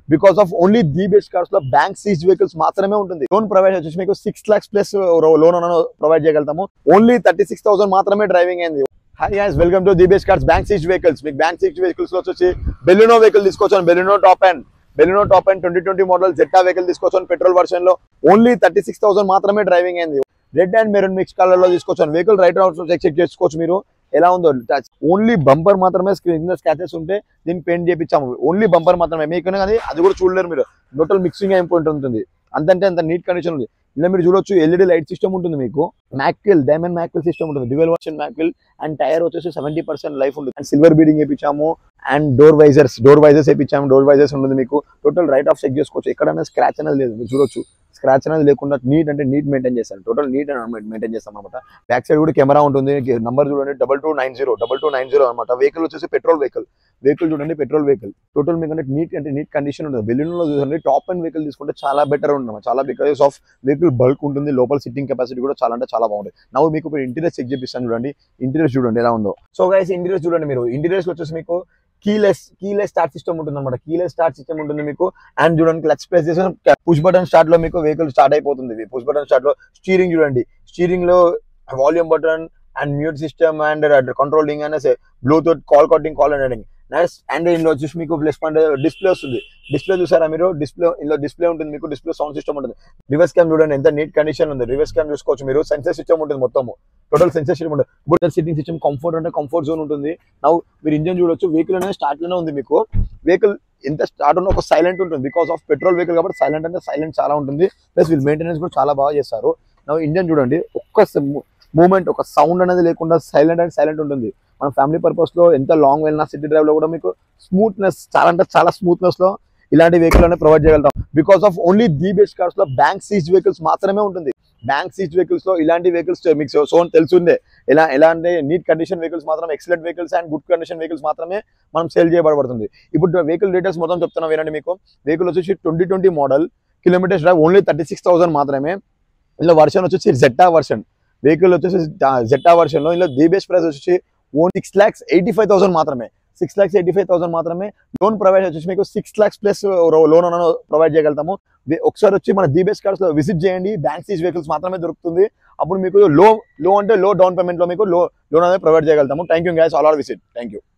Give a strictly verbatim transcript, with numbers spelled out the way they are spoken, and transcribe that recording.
Because of only the best cars లో bank seize vehicles మాత్రమే ఉంటుంది. లోన్ ప్రొవైడ్ వచ్చేసి మీకు six lakhs plus loan provide చేయగలుగుతాము. ఓన్లీ థర్టీ సిక్స్ థౌసండ్ మాత్రమే డ్రైవింగ్ అయింది. Hi guys, welcome to the best cars bank seize vehicles. మీకు bank seize vehicles లో వచ్చి బెలినో వెహికల్ తీసుకోవచ్చు. Baleno top and Baleno top and twenty twenty model Jetta vehicle తీసుకోవచ్చు. Petrol version లో only thirty six thousand మాత్రమే driving అయింది. Red and maroon mix colour లో తీసుకోవచ్చు. Vehicle right out check check చేసుకోవచ్చు మీరు ఎలా ఉందో. ఓన్లీ బంపర్ మాత్రమే స్క్రీన్ స్క్రాచెస్ ఉంటే దీన్ని పెయింట్ చేయించాము. ఓన్లీ బంపర్ మాత్రమే, మీకు కానీ అది కూడా చూడలేరు మీరు. టోటల్ మిక్సింగ్ అయిపోయి ఉంటుంది. అంతంటే అంత నీట్ కండిషన్ ఉంది. ఇలా మీరు చూడొచ్చు ఎల్ఈడి లైట్ సిస్టమ్ ఉంటుంది. మీకు మ్యాక్విల్ డైమండ్ మ్యాక్విల్ సిస్టమ్ ఉంటుంది. Dual version mag wheel and tyre వచ్చేసి సెవెంటీ పర్సెంట్ లైఫ్ ఉంటుంది. అండ్ సిల్వర్ బీడింగ్ వేయించాము. And door visors door visors వేయించాము. డోర్ వైజర్స్ ఉంటుంది. మీకు టోటల్ రైట్ ఆఫ్ చెక్ చేసుకోవచ్చు. ఎక్కడైనా స్క్రాచ్ అనేది లేదు. మీరు చూడొచ్చు స్క్రాచ్ అనేది లేకుండా నీట్ అంటే నీట్ మెయింటైన్ చేస్తాను. టోటల్ నీట్ అండ్ మెయింటైన్ చేస్తాం అనమాట. బ్యాక్ సైడ్ కూడా కెమెరా ఉంటుంది. నంబర్ చూడండి double two nine zero double two nine zero అనమాట. వెహికల్ వచ్చేసి పెట్రోల్ వెహికల్ వెహికల్ చూడండి పెట్రోల్ వెహికల్. టోటల్ మీకు అంటే నీట్ అంటే నీట్ కండిషన్ ఉంటుంది. బెలూన్లో చూడండి టాప్ అండ్ వెహికల్ తీసుకుంటే చాలా బెటర్ ఉంటుంది. చాలా బికాస్ ఆఫ్ వెహికల్ బల్క్ ఉంటుంది. లోపల సిట్టింగ్ కెపాసిటీ కూడా చాలా అంటే చాలా బాగుంటుంది. నవ్వు మీకు ఇంటీరియర్ చెక్ చేపిస్తాను చూడండి. ఇంటీరియర్స్ చూడండి ఎలా ఉందో. సో గైస్ ఇంటీరియర్స్ చూడండి మీరు. ఇంటీరియర్స్ వచ్చేసి మీకు కీలెస్ కీలెస్ స్టార్ట్ సిస్టమ్ ఉంటుంది అనమాట. కీలెస్ స్టార్ట్ సిస్టమ్ ఉంటుంది మీకు. అండ్ చూడండి క్లచ్ ప్రెస్ చేసిన పుష్ బటన్ స్టార్ట్ లో మీకు వెహికల్ స్టార్ట్ అయిపోతుంది. పుష్ బటన్ స్టార్ట్ లో స్టీరింగ్ చూడండి. స్టీరింగ్ లో volume button and mute system and controlling and bluetooth call cutting call and next and ఇందులో వచ్చేసి మీకు ప్లస్ పాయింట్ డిస్ప్లే వస్తుంది. డిస్ప్లే చూసారా మీరు? డిస్ప్లే ఇందులో డిస్ప్లే ఉంటుంది మీకు. డిస్ప్లే సౌండ్ సిస్టమ్ ఉంటుంది. రివర్స్ క్యామ్ చూడండి ఎంత నీట్ కండిషన్ ఉంది. రివర్స్ క్యామ్ చూసుకోవచ్చు మీరు. సెన్సర్ సిస్టమ్ ఉంటుంది మొత్తం. టోటల్ సెన్సర్ సిస్టమ్ ఉంటుంది. బట్ సిట్టింగ్ సిస్టమ్ కంఫర్ట్ అంటే కంఫర్ట్ జోన్ ఉంటుంది. నవ్వు మీరు ఇంజన్ చూడొచ్చు. వెహికల్ అనేది స్టార్ట్ లోనే ఉంది మీకు. వెహికల్ ఎంత స్టార్ట్ ఉన్న ఒక సైలెంట్ ఉంటుంది. బికాస్ ఆఫ్ పెట్రోల్ వెహికల్ కాబట్టి సైలెంట్ అంటే సైలెంట్ చాలా ఉంటుంది. ప్లస్ వీళ్ళు మెయింటెనెన్స్ కూడా చాలా బాగా చేస్తారు. నవ్వు ఇంజన్ చూడండి. ఒక్క మూమెంట్ ఒక సౌండ్ అనేది లేకుండా సైలెంట్ అండ్ సైలెంట్ ఉంటుంది. మన ఫ్యామిలీ పర్పస్ లో ఎంత లాంగ్ వెళ్ళినా సిటీ డ్రైవ్ లో కూడా మీకు స్మూత్నెస్ చాలా అంటే చాలా స్మూత్నెస్ లో ఇలాంటి వెహికల్ అనేది ప్రొవైడ్ చేయగలుగుతాం. Because of only the best cars లో బ్యాంక్ సీజ్ వెహికల్స్ మాత్రమే ఉంటుంది. బ్యాంక్ సీజ్ వెహికల్స్ లో ఇలాంటి వెహికల్స్ మీకు సో తెలుసుందే ఎలా ఎలా అంటే నీట్ కండిషన్ వెహికల్స్ మాత్రం excellent vehicles and good condition vehicles మాత్రమే మనం సేల్ చేయబడుతుంది. ఇప్పుడు వెహికల్ డీటెయిల్స్ మొత్తం చెప్తున్నా వినండి. మీకు వెహికల్ వచ్చేసి twenty twenty model kilometres drive only thirty six thousand మాత్రమే. ఇలా వర్షన్ వచ్చేసి జెట్టా వర్షన్ వెహికల్ వచ్చేసి జెట్టా వర్షన్ లో ఇలా ది బెస్ట్ ప్రైస్ వచ్చేసి own six lakhs eighty five thousand మాత్రమే. Six lakhs eighty five thousand మాత్రమే. లోన్ ప్రొవైడ్ వచ్చేసి మీకు six lakhs plus loan provide చేయగలుగుతాము. ఒకసారి వచ్చి మన ది బెస్ట్ కార్స్ లో విజిట్ చేయండి. బ్యాంక్ సీజ్ వెహికల్స్ మాత్రమే దొరుకుతుంది. అప్పుడు మీకు లో లో అంటే లో డౌన్ పేమెంట్ లో మీకు లో లోన్ అనేది ప్రొవైడ్ చేయగలుగుతాము. Thank you guys, all are visit. Thank you.